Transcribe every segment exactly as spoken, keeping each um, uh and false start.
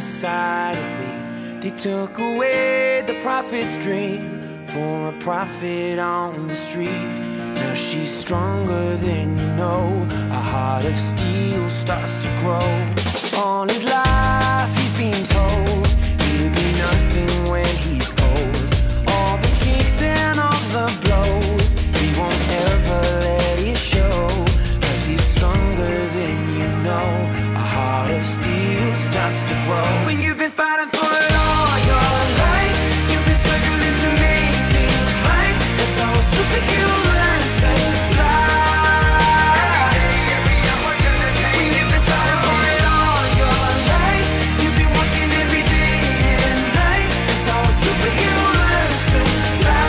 side of me. They took away the prophet's dream for a prophet on the street. Now she's stronger than you know. A heart of steel starts to grow. All his life he's been told he'll be nothing when he's old. All the kicks and all the blows, he won't ever let it show. Cause he's stronger than you know. A heart of steel starts to grow. When you've been fighting for it all your life, you've been struggling to make things right. That's how a superhero learns to fly. When you've been fighting for it all your life, you've been working every day and night. That's how a superhero learns to fly.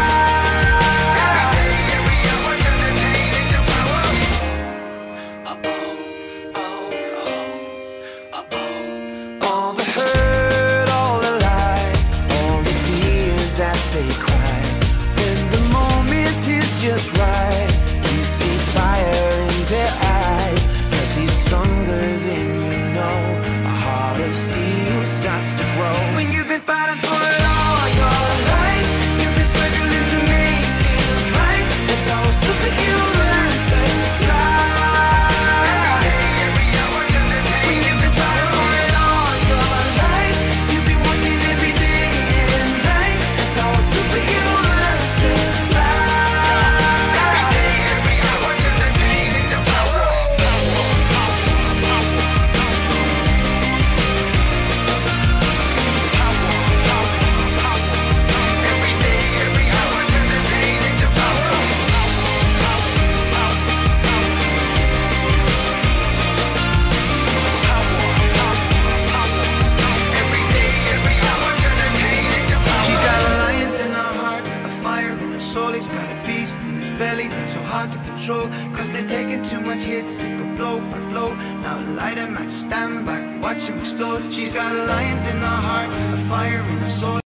All the hurt, all the lies, all the tears that they cry. When the moment is just right, you see fire in their eyes. Cause he's stronger than you know. A heart of steel starts to grow. When you've been fighting for it all your life, you've been struggling to make things right. That's how a superhero learns to fly. When you've been fighting for it all your life, you've been working every day and night. That's how a superhero learns to fly. He's got a beast in his belly that's so hard to control. Cause they've taken too much hits, they go blow by blow. Now light him at stand back, watch him explode. She's got lions in her heart, a fire in her soul.